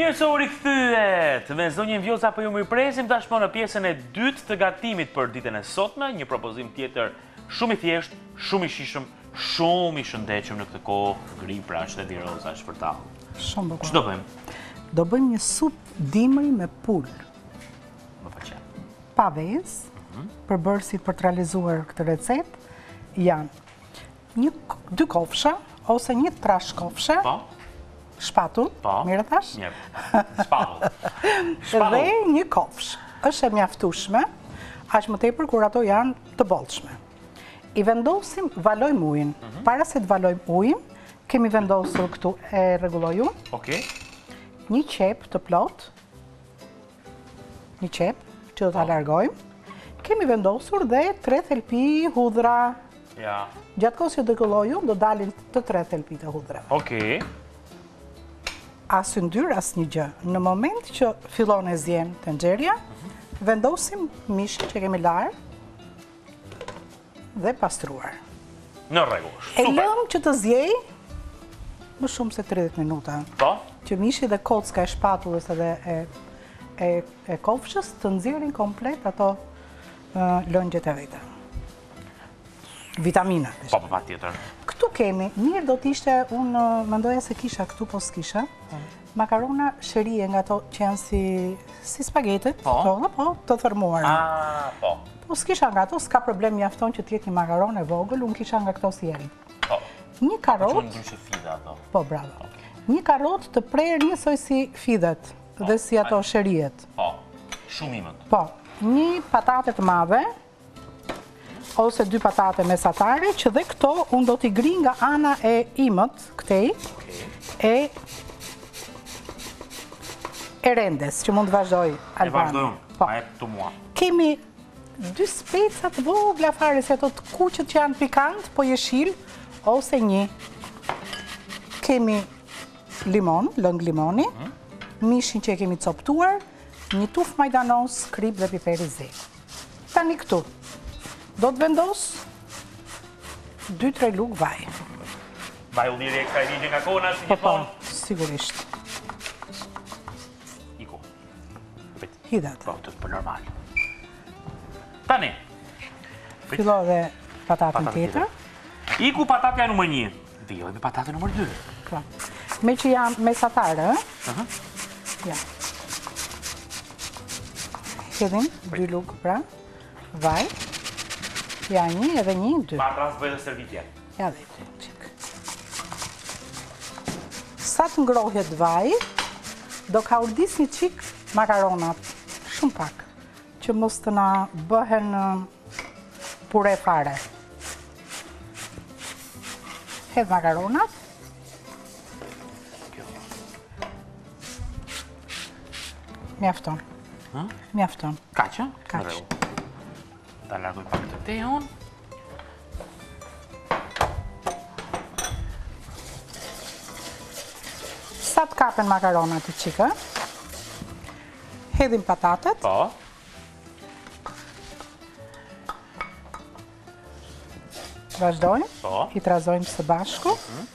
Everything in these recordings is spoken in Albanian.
Mirë se u rikthyet! Me zonjën Vjosa po ju mirëpresim tashmë në pjesën e dytë të gatimit për ditën e sotme, një propozim tjetër shumë i thjeshtë, shumë i shijshëm, shumë i shëndetshëm në këtë kohë gri prash dhe diroza shpërtall. Shumë bukur. Ç'do bëjmë? Do bëjmë një supë dimri me pul. Më pëlqen. Pa vezë, përbërësit për të realizuar këtë recetë janë 2 kofsha ose një trash kofshe. Po. Shpatull, mirë thash? Mirë. Shpatull. Dhe një kofsh. Është e mjaftueshme, aq më tepër kur ato janë të bollshme. I vendosim, valojmë ujin. Para se të valojmë ujin, kemi vendosur këtu, e rregulloj unë. Okej. Një qep të plot. Një qep që do ta largojmë. Kemi vendosur dhe 3 thelpi hudhra. Ja. Gjatë kohës që do rregulloj unë, do dalin të 3 thelpi të hudrave. Okej. As yndyrë, as një gjë. Në moment që fillon e zjen tenxheria, vendosim mishin që kemi larë dhe pastruar. Në rregull. E Super. lëm që të zjej më shumë se 30 minuta. Po. Që mishi dhe kocka e shpatullës edhe e kofshës të nxjerrin komplet ato lëngjet e veta. Vitamina. Po, patjetër. Këtu kemi, mirë do t'ishte, unë mendoja se kisha këtu, po s'kisha, makarona shërije nga to që janë si spagetet, po, të thërmuara. Po. Po s'kisha nga to, s'ka problem, mjafton që t'jetë një makaronë e vogël, unë kisha nga këto si jeri. Po. Një karot... Që ndryshe fida ato. Po, bravo. Një karot të prerë njësoj si fidet dhe si ato shërijet. Po. Shumë imët. Po. Një patate të madhe, ose 2 patate mesatare, që dhe këto unë do t'i gri nga ana e imët, këtej, e rendes, që mund të vazhdoj Albani. E vazhdojmë, a e të mua. Kemi 2 specat vogla fare, si ato të kuqët që janë pikant, po jeshil, ose një. Kemi limon, lëng limoni, mishin që e kemi coptuar, një tuf majdanos, krip dhe piperi zi. Tani këtu. Do të vendos 2-3 lugë vaj. Vaj u liri e kësaj ligje nga kona, si Po, gjithmonë. sigurisht. Iku. Hidhat. Po, të për normal. Tani. Fillo dhe patatën tjetër. Iku patatja numër 1. Vijoj me patatën numër 2. Po. Me që janë mesatare, ja. Hedhim 2 lugë pra, vaj. Ja, 1 edhe 1, 2. Ma atras bëjë dhe servitje. Ja dhe qik. Sa të ngrohet vaj, do ka urdis një qik makaronat, shumë pak, që mos të na bëhen pure fare. Hedh makaronat. Mjafton. Mjafton. Kaqë? Kaq. Ta largoj pak të tejon. Sa të kapen makaronat të qikë, hedhim patatet. Po. Vazhdojmë, Po. i trazojmë së bashku.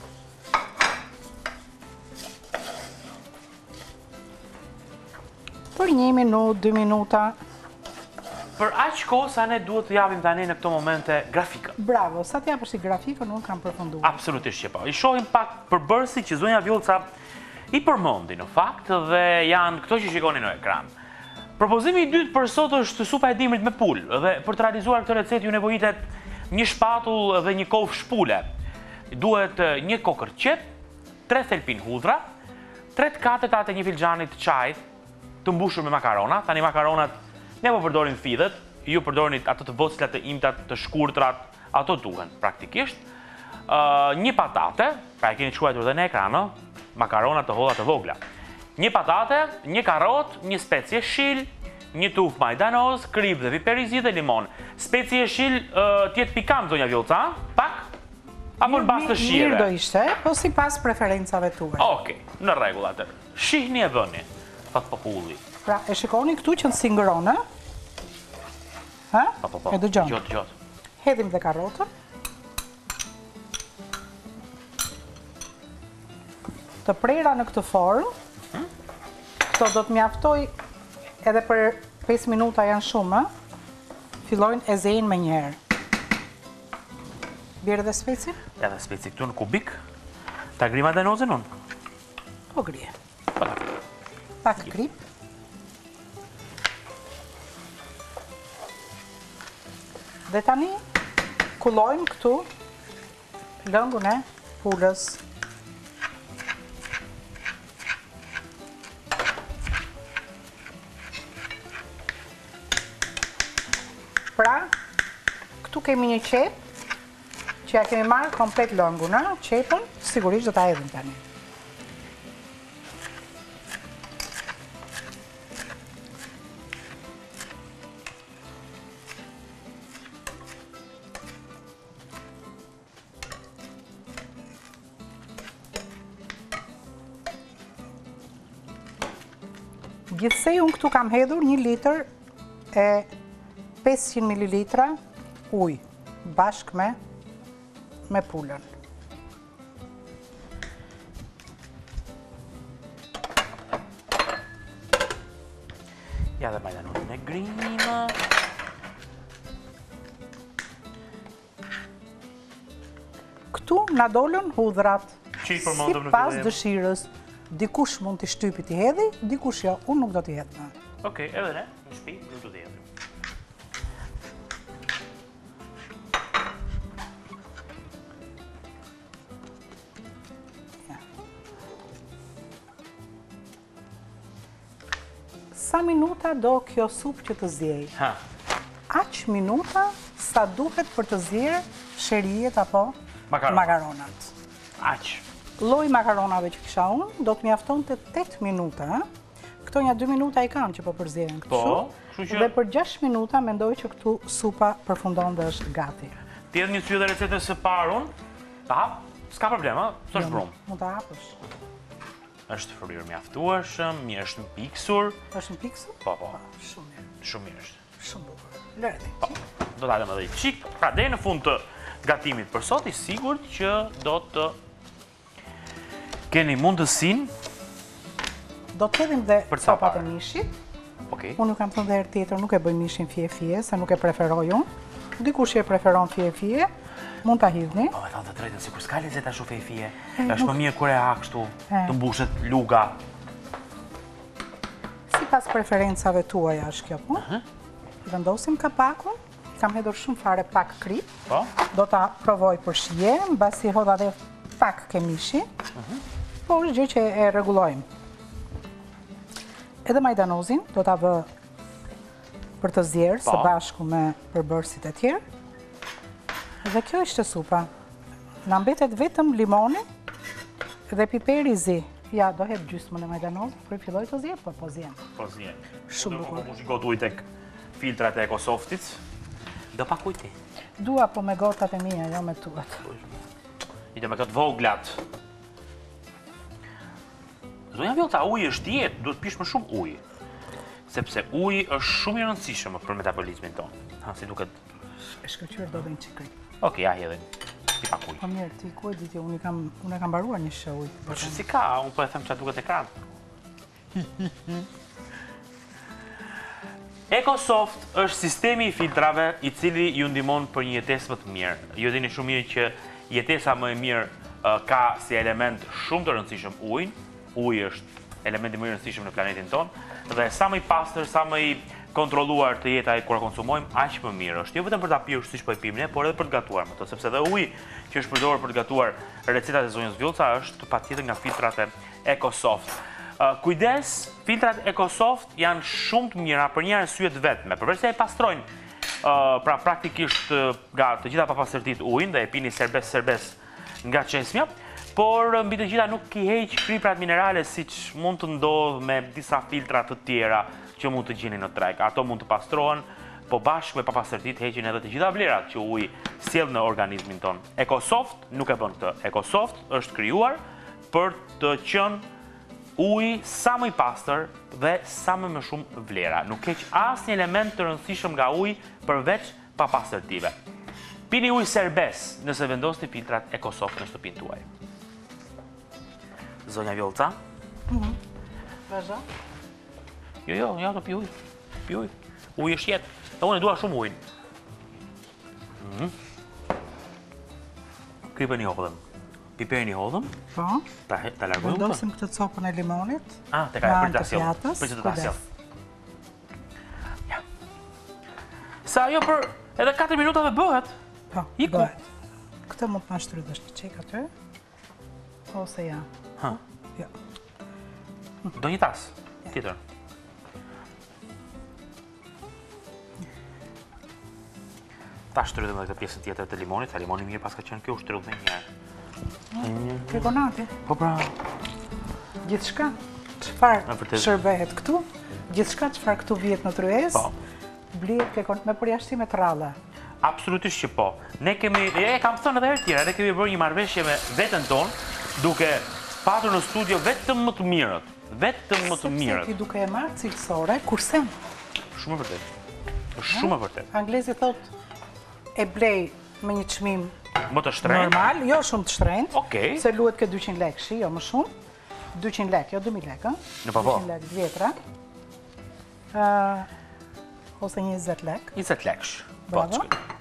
Për 1 minutë, 2 minuta. Për aq kohë sa ne duhet të japim tani në këto momente grafikën. Bravo, sa të japësh i grafikën, unë kam përfunduar. Absolutisht që po. I shohim pak përbërësi që zonja Vjosa i përmendi në fakt dhe janë këto që shikoni në ekran. Propozimi i dytë për sot është supa e dimrit me pul dhe për të realizuar këtë recetë ju nevojitet një shpatull dhe një kofshë pule. Duhet një kokër qep, 3 thelpin hudhra, 3 katetat e një filxhanit çajit të mbushur me makarona. Tani makaronat ne po përdorim fidet, ju përdorni ato të voclat të imtat, të shkurtrat, ato duhen praktikisht. Një patate, pra e keni quajtur dhe në ekran, makarona të holla të vogla. Një patate, një karot, një specie shil, një tuf majdanoz, krip dhe piperizi dhe limon. Specie shil tjetë pikant, zonja Vjosa, pak? Apo në bas të shire? Mirë do ishte, po si pas preferencave tuve. Okej, në rregull atër. Shihni e vëni, thot populli. Pra, e shikoni këtu që në singronë, ha? Po. E dëgjon. Gjot. Hedhim dhe karotën. Të prera në këtë formë, Këto do të mjaftoj edhe për 5 minuta janë shumë, fillojnë e zejnë me njëherë. Bjerë dhe speci? Ja dhe speci këtu në kubik. Ta grima dhe nozën unë? Po grije. Po ta. Pak krip. Dhe tani kullojmë këtu lëngun e pulës. Pra, këtu kemi një qep, që ja kemi marrë komplet lëngun, qepën, sigurisht do ta hedhim tani. Gjithsej unë këtu kam hedhur 1 litër e 500 ml ujë bashkë me pulën. Ja dhe majdanurin e grima. Këtu na dolën hudhrat. Sipas dëshirës. Dikush mund t'i shtypi t'i hedhi, dikush jo, unë nuk do t'i hedhë. Okej, edhe ne, në shtëpi, nuk do t'i hedhim. Sa minuta do kjo supë që të zjej? Aq minuta sa duhet për të zjerë sherijet apo makaronat. Aq. Lloji makaronave që kisha unë, do të mjaftonte 8 minuta. Këto një 2 minuta i kanë që po përzjeren këtu. Dhe për 6 minuta mendoj që këtu supa përfundon dhe është gati. Ti edhe një sy dhe recetës së parun, ta hap, s'ka problema, s'është brumë. Mund ta hapësh. Është fryrë mjaftueshëm, mirë është mpiksur. Është mpiksur? Po. Shumë mirë. Shumë mirë është. Shumë bukur. Lëre. Po. Do ta lëm edhe një çik. Pra deri në fund të gatimit për sot, i sigurt që do të keni mundësinë. Do të hedhim dhe copat e mishit. Okej. Unë ju kam thënë dhe herë tjetër, nuk e bëj mishin fije-fije, se nuk e preferoj unë. Dikush e preferon fije-fije, mund ta hidhni. Po, me thënë të drejtën, sikur s'ka lezet ashtu fije-fije. Është më mirë kur e ha kështu, të mbushet luga. Sipas preferencave tuaja është kjo punë. Vendosim kapakun, kam hedhur shumë fare pak krip. Po. Do ta provoj për shije, mbasi hodha dhe pak ke mishi. Po është gjë që e rregullojmë. Edhe majdanozin do ta vë për të zjerë së bashku me përbërësit e tjerë. Dhe kjo ishte supa. Na mbetet vetëm limoni dhe piperi zi. Ja, do heb gjysmën e majdanozit, kur filloj të zjerë, po zjen. Po zjen. Shumë bukur. Do të gotuj tek filtrat e EcoSoftit. Do pa kujti. Dua po me gotat e mia, jo me tuat. Ide me këtë voglat. Zonja Vjollca, uji është dietë, duhet pish më shumë ujë. Sepse uji është shumë i rëndësishëm për metabolizmin tonë. Si duket... E shkëlqyer do dhe një qikri. Okej, ja hedhin. Ti pa ujë. Po mirë, ti ku e diti, unë e kam baruar një shë ujë. Po që si ka, unë po e them që duket ekran. EcoSoft është sistemi i filtrave i cili ju ndihmon për një jetesë më të mirë. Ju dini shumë mirë që jetesa më e mirë ka si element shumë të rëndësishëm ujin. Uji është elementi më i rëndësishëm në planetin tonë dhe sa më i pastër, sa më i kontrolluar të jeta kur e konsumojmë, aq më mirë është. Jo vetëm për ta pirë siç po e pim ne, por edhe për të gatuar me to, sepse edhe uji që është përdorur për të gatuar recetat e zonjës Vjollca është patjetër nga filtrat e EcoSoft. Kujdes, filtrat EcoSoft janë shumë të mira për një arsye të vetme. Përveç se e pastrojnë pra praktikisht nga të gjitha papastërtitë ujin dhe e pini serbes nga çesmja, por mbi të gjitha nuk i heq kriprat minerale siç mund të ndodhë me disa filtra të tjera që mund të gjeni në treg. Ato mund të pastrohen, po bashkë me papastërtitë heqin edhe të gjitha vlerat që uji sjell në organizmin ton. EcoSoft nuk e bën këtë. EcoSoft është krijuar për të qenë uji sa më i pastër dhe sa më shumë vlera. Nuk heq asnjë element të rëndësishëm nga uji përveç papastërtive. Pini ujë serbes nëse vendosni filtrat EcoSoft në shtëpinë tuaj. Zonja Vjollca? Vazhdo. Jo, ja, do pi ujë. Pi ujë. Ujë është jetë. Dhe unë e dua shumë ujnë. Kripe një hodhëm. Piperin një hodhëm. Po. Ta largojmë. Vendosim këtë copën e limonit. Te ka e për të asjel. Pjatës. Për që të asjel. Ja. Sa ajo për edhe 4 minutave bëhet. Po, Iku. bëhet. Këtë mund të mashtrydesh një qek aty. Ose ja. Jo. Do një tas. Tjetër. Ta shtrydhem edhe këtë pjesën tjetër të limonit, sa limoni mirë pas ka qenë kjo shtrydh me njerë. Kekonati. Po pra, Gjithçka çfarë Me vërtet. shërbehet këtu, gjithçka çfarë këtu vihet në tryezë, Po. blihet me përjashtime të rralla. absolutisht që po. Ne kemi, kam thënë edhe herë tjera, ne kemi bërë një marrëveshje me veten tonë, duke patur në studio vetëm më të mirët. Vetëm më të Sepse mirët. ti duke e marrë cilësore, kurse Shumë e vërtet. Shumë e vërtet. anglezi thotë e blej me një çmim Më të shtrenjtë. normal, jo shumë të shtrenjtë, Okej. se luhet ke 200 lekë, jo më shumë. 200 lekë, jo 2000 lekë, Në po. 200 lekë vjetra. Ose 20 lekë. 20 lekësh. Bravo.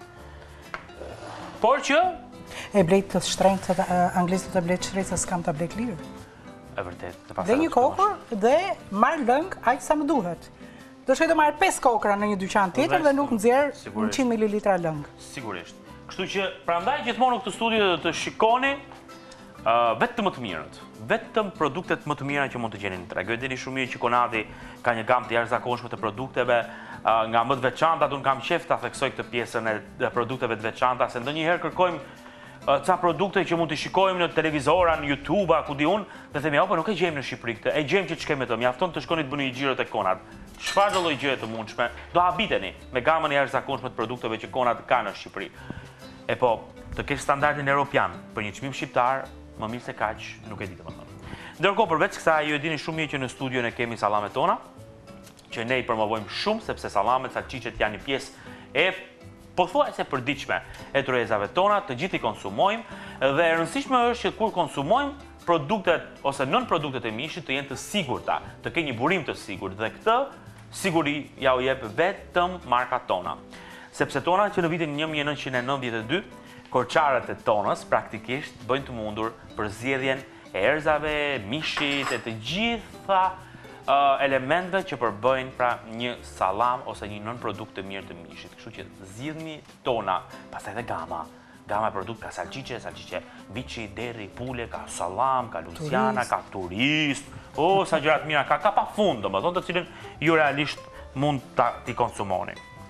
Por që E blej të shtrenjtë, se anglezi të blej të shtrenjtë, se s'kam të blej të lirë. e vërtet, të pastaj. Dhe një kokër dhe marr lëng aq sa më duhet. Do shkoj të marr 5 kokra në një dyqan tjetër dhe nuk nxjerr Sigurisht. 100 ml lëng. Sigurisht. Kështu që prandaj gjithmonë në këtë studio të shikoni vetëm më të mirët. Vetëm produktet më të mira që mund të gjeni në treg. Ju dini shumë mirë që Konadi ka një gamë të jashtëzakonshme të produkteve nga më të veçanta, unë kam qejf ta theksoj këtë pjesën e produkteve të veçanta, se ndonjëherë kërkojmë ca produkte që mund të shikojmë në televizora, në YouTube, ku di unë, dhe themi, po nuk e gjejmë në Shqipëri këtë, e gjejmë që të shkemi të mjafton të shkoni të bëni një xhiro tek Konad. Çfarë do lloj gjëje të mundshme, do habiteni me gamën e jashtëzakonshme të produkteve që Konad ka në Shqipëri. E po, të kesh standardin evropian për një çmim shqiptar, më mirë se kaq, nuk e di domethënë. Ndërkohë, përveç kësaj, ju e dini shumë mirë që në studion e kemi sallamet tona, që ne i promovojmë shumë sepse sallamet, salçiçet janë një pjesë e pothuajse përditshme e tryezave tona, të gjithë i konsumojmë dhe e rëndësishme është që kur konsumojmë produktet ose nën produktet e mishit të jenë të sigurta, të kenë një burim të sigurt dhe këtë siguri ja u jep vetëm markat tona. Sepse tona që në vitin 1992 korçarët e tonës praktikisht bëjnë të mundur për zgjedhjen e erëzave, mishit e të gjitha elementve që përbëjnë pra një sallam ose një nën produkt të mirë të mishit. Kështu që zgjidhni tona, pastaj edhe gama e produkt ka salçiçe, biçi, deri, pule, ka sallam, ka luciana, ka turist, sa gjërat mira, ka pafund, domethënë të cilën ju realisht mund t'i konsumoni.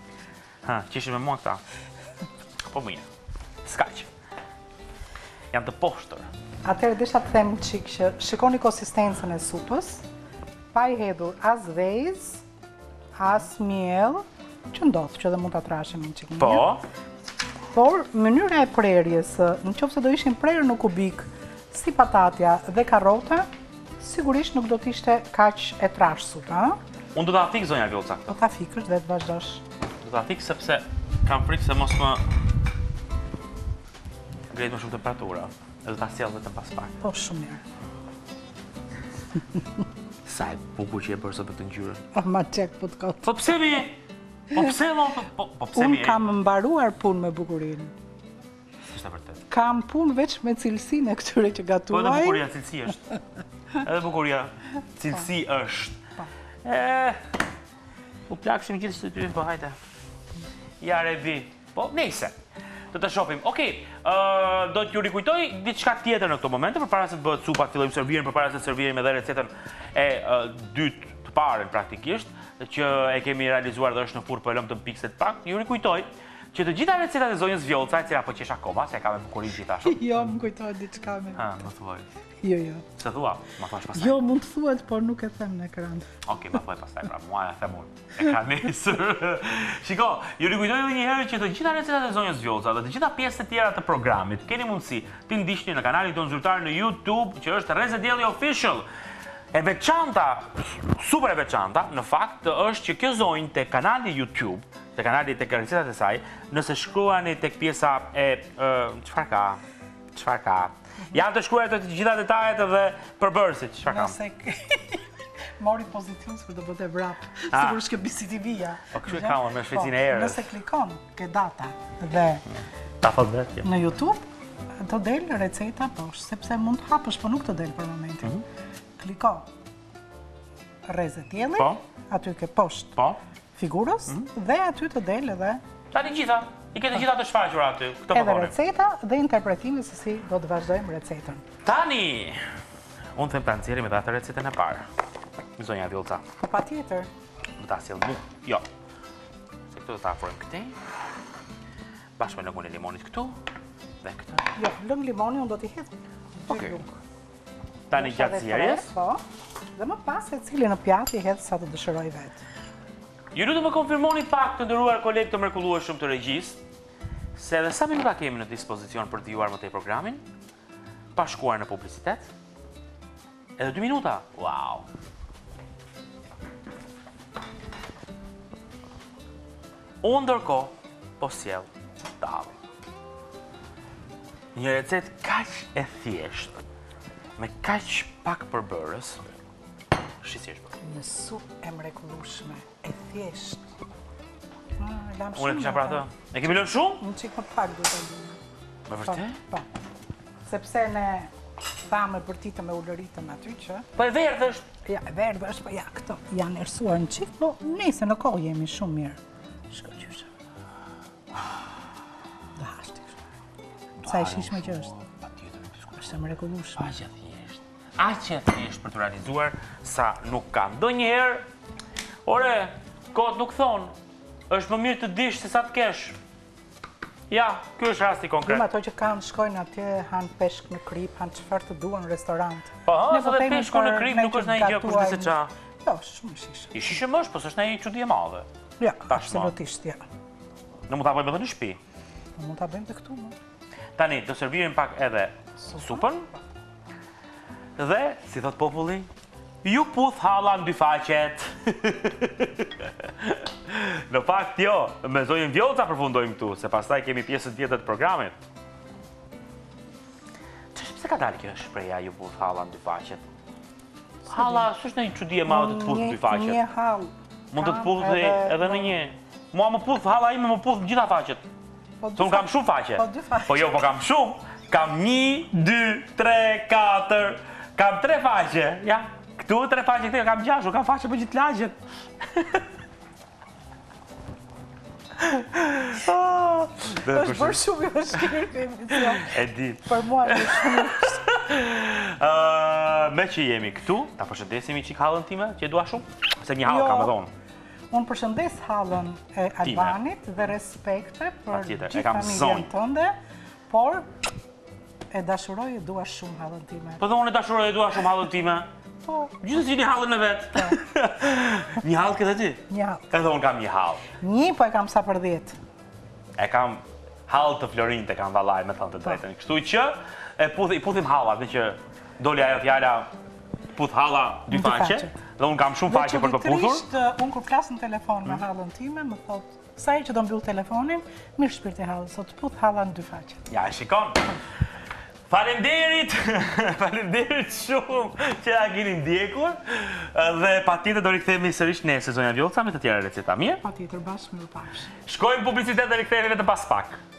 Qeshin me mua këta? Po mirë. Skaq. Janë të poshtër. Atëherë desha të them çik që shikoni konsistencën e supës, pa i hedhur as vezë, as miell, që ndodh që dhe mund ta trashim një çik mirë. Po. Por mënyra e prerjes, nëse do ishin prerë në kubik, si patatja dhe karrota, sigurisht nuk do të ishte kaq e trashësur, ha? Unë do ta fik zonja Vjoca. Do ta fikësh dhe të vazhdosh. Do ta fik sepse kam frikë se mos më ngret më shumë temperatura. Do ta sjell vetëm pas pak. Po shumë mirë. Sa e bukur që e bërë sot këtë ngjyrën. Ma çek po të kot. Po pse mi? Po pse mi? Unë kam mbaruar punë me bukurinë. Është e vërtet. Kam punë veç me cilësinë e këtyre që Po gatuaj. edhe bukuria cilësi është. Edhe bukuria cilësi është. U plakshim gjithë të ty, po hajde. Ja revi. Po, nejse. Do të shohim. Okej, do t'ju rikujtoj diçka tjetër në këto momente, përpara se të bëhet supa, të fillojmë servirin, përpara se të servirim edhe recetën e dytë të parën praktikisht, që e kemi realizuar dhe është në furrë, po e lëm të pikset pak. Ju rikujtoj që të gjitha recetat e zonjës Vjoca, e cila po qesh akoma, se e ka me bukurinë gjithashtu. Jo, më kujtohet diçka me. Më thuaj. Jo. Se thua, ma thash pastaj. Jo, mund të thuhet, por nuk e them në ekran. Okej, ma thuaj pastaj, pra, mua e them unë. E ka nesër. Shiko, ju rikujtoj edhe një herë që të gjitha recetat e zonjës Vjoca dhe të gjitha pjesët e tjera të programit keni mundësi t'i ndiqni në kanalin tonë zyrtar në YouTube, që është Reze Dielli Official. E veçanta, super e veçanta, në fakt është që kjo zonjë te kanali YouTube, te kanali tek recetat e saj, nëse shkruani tek pjesa e çfarë ka. Janë të shkruar të gjitha detajet edhe përbërësit, çfarë ka. mori pozitiv për të bëte vrap. Sigurisht që BCTV-ja. Po kështu e kam me shpejtësinë e erës. Nëse klikon ke data dhe Ta thot vetë. në YouTube, të del receta poshtë, sepse mund të hapësh, po nuk të del për momentin. Kliko rrezet dielli, Po. aty ke poshtë Po. figurës dhe aty të del edhe Tani gjitha. I kete gjitha të shfaqur aty. Këtë edhe po thonim. receta dhe interpretimi se si do të vazhdojmë recetën. Tani, unë them ta nxjerrim edhe atë recetën e parë. Zonja Vjollca, Po patjetër. më ta sjell mu. Jo. Se këtu do ta afrojmë këtej. Bashkë me lëngun e limonit këtu dhe këtë. Jo, lëng limoni unë do t'i hedh. Okej. Tani gjatë zjerjes, Po. Dhe më pas e cili në pjatë i hedh sa të dëshiroj vetë. ju lutem më konfirmoni pak të nderuar kolegë të mrekullueshëm të regjisë, se edhe sa minuta kemi në dispozicion për të vijuar më tej programin, pa shkuar në publicitet. Edhe 2 minuta. Wow. Unë ndërkohë po sjell tavë. Një recetë kaq e thjeshtë, me kaq pak përbërës. Shqisjesh bërë. Një supë e mrekullueshme, e thjeshtë. Unë e kisha pra të. E kemi lënë shumë? Një qikë më pak duhet e lënë. Me vërtet? Po. Sepse ne thamë për ti të me ullëritëm aty që... Po e verdhë është. Ja, e verdhë është, po ja, këto janë ersuar në qikë, po nese në kohë jemi shumë mirë. Shko qyshe. Do hashti kështë. Sa e shishme që është. Pa tjetër në diskut. është e mrekullueshme. Aq e thjesht. Aq e thjesht për të realizuar sa nuk kam. Ndonjëherë, ore, kohët nuk thonë, është më mirë të dish se sa të kesh. Ja, ky është rasti konkret. Ato që kanë shkojnë atje, hanë peshk në krip, hanë çfarë të duan në restorant. Po, Ne sa dhe themi peshku në për krip ne nuk që është ndonjë gjë kush di se gatuajmë. ça. Jo, shumë shishë. I shishëm është, po s'është ndonjë çudi e madhe. Ja, Tashmë. absolutisht, ja. Ne mund ta bëjmë edhe në shtëpi. Mund ta bëjmë të këtu, më. Tani, do servirim pak edhe supën. Dhe, si thot populli, ju puth halla në dy faqet. Në fakt jo, me zonjën Vjollca përfundojmë këtu, se pastaj kemi pjesën tjetër të programit. Pse ka dalë kjo shpreha ju puth halla në dy faqet? Halla, s'është ndonjë çudi e madhe të puth në dy faqet. Një hall. Mund të të puth edhe në një. Mua më puth halla ime, më puth në gjitha faqet. Se unë kam shumë faqe. Po, dy faqe. Po jo, po kam shumë. Kam 1, 2, 3, 4. Kam 3 faqe. Ja, këtu 3 faqe, këtu kam 6, kam faqe për gjithë lagjet. Është bërë shumë i vështirë këtë emisión. E di. Për mua është shumë. Me që jemi këtu, ta përshëndesimi qik hallën time, që e dua shumë, se një hallë Jo. kam e thonë. Unë përshëndes hallën e Albanit dhe respekte për Patjetër, e gjithë kam familjen zonjë. tënde, por e dashuroj e dua shumë hallën time. Po dhe unë e dashuroj e dua shumë hallën time. Po, Gjithë një hallën e vetë. Një hallë këtë ti? një hall. Edhe unë kam një hallë. Një po e kam sa për 10. E kam hallë të Florin të kam vallaj, me thënë të drejtën. Kështu që i puthim hallat, dhe që doli ajo fjala puth halla dy Dy faqe, faqet. dhe unë kam shumë faqe për të puthur. Çuditërisht, unë kur flas në telefon me hallën time, më thot, sa herë që do mbyll telefonin, mirë shpirti hallë, sot puth halla në dy faqe. Ja, e shikon. Faleminderit, faleminderit shumë që na keni ndjekur dhe patjetër do rikthehemi sërish nesër zonja Vjollca me të tjera receta mirë. Patjetër bashkë mirëpafshim. Shkojmë publicitet dhe rikthehemi vetëm pas pak.